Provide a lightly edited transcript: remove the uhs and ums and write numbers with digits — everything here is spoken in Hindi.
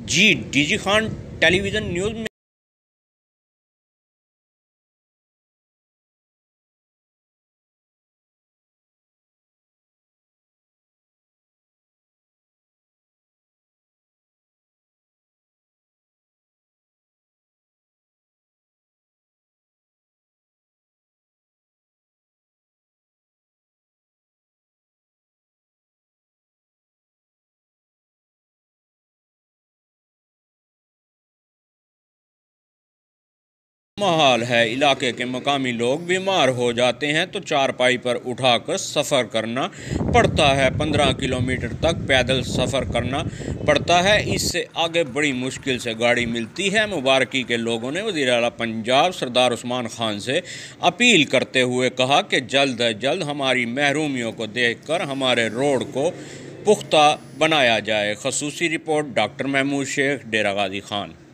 जी डीजी खान टेलीविज़न न्यूज़ में माहौल है। इलाके के मकामी लोग बीमार हो जाते हैं तो चारपाई पर उठाकर सफ़र करना पड़ता है। 15 किलोमीटर तक पैदल सफ़र करना पड़ता है। इससे आगे बड़ी मुश्किल से गाड़ी मिलती है। मुबारकी के लोगों ने वज़ीर आला पंजाब सरदार उस्मान खान से अपील करते हुए कहा कि जल्द अज जल्द हमारी महरूमियों को देखकर हमारे रोड को पुख्ता बनाया जाए। खसूसी रिपोर्ट डॉक्टर महमूद शेख, डेरा गाजी खान।